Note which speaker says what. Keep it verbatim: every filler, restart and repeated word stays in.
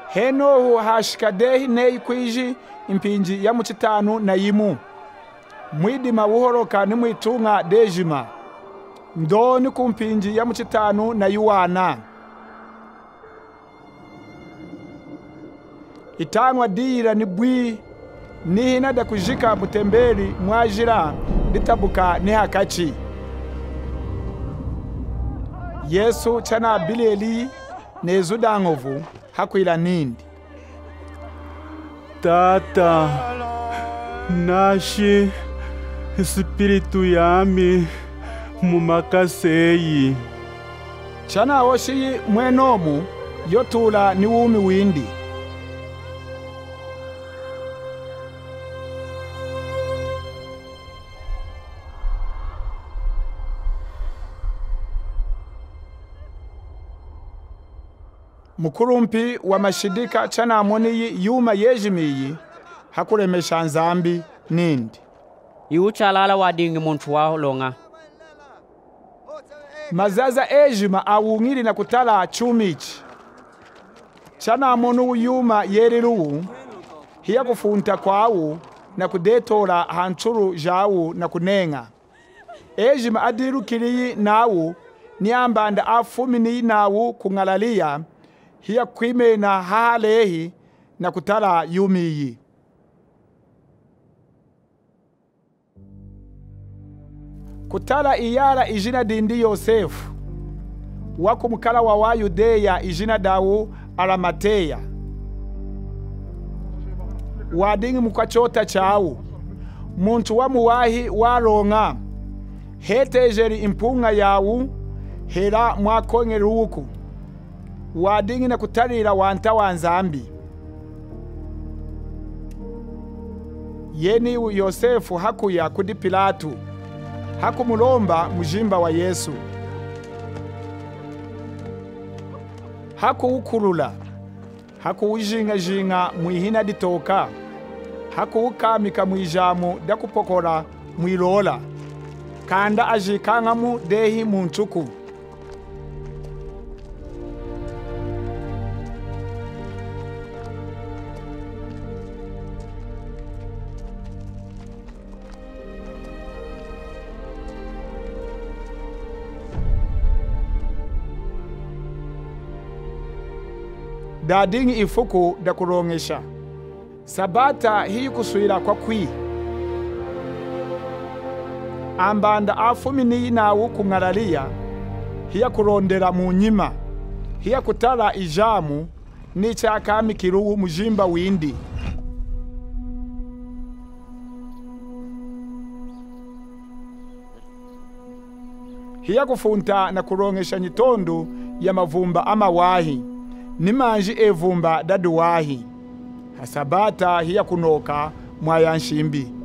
Speaker 1: henohu hashikadehi nei kwiji impinji ya muchitanu na yimu mwidima wuhoroka ni mwitunga dejima ndoni kumpinji ya muchitanu na yuwana itangwa dira ni bwi nihina da kujika mutemberi mwajira litabuka ni hakachi Yesu chana bileli nezudangovu hakuila nindi
Speaker 2: Tata nashi espiritu yami mumakaseyi
Speaker 1: chana oshi mwenomu yotula ni wumi windi Mukurumpi wa mashidika chana amoniyi yuma yejimiyi hakuremesha nzambi nindi
Speaker 3: Iuchalala wadingi muntu wa longa
Speaker 1: mazaza ejima awungiri na kutala chumichi chana amonu yuma yeriru hiya kufunta kwawu na kudetora hanchuru jawu na kunenga ejima adiru kiriyi nawu niambanda afumini nawu kungalalia hiya kwime na halehi na kutala yumiyi kutala iyara ijina dindi Yosefu wako mukala wa wa Yudeya ijina dawu Arimateya wadingi mukachota chawu muntu wa muwahi waronga hetejeri impunga yawu hera mwakongeruku wadingi na kutalira wanta wanzambi yeni Yosefu hakuya kudi Pilatu hakumulomba mujimba wa Yesu hakuukulula hakuujinga jinga mwihina ditoka hakuukamika mwijamu dakupokora mwilola kanda ajikangamu dehi munchuku dadingi ifuku da kurongesha sabata hii kusuira kwa kwi ambanda afumini nawu kungalalia hiya kurondera mu nyima hiya kutala ijamu ni chakami kiruhu mujimba windi hiya kufunta na kurongesha nyitondu ya mavumba ama wahi nimanji evumba daduwahi hasabata hiya kunoka mwayanshimbi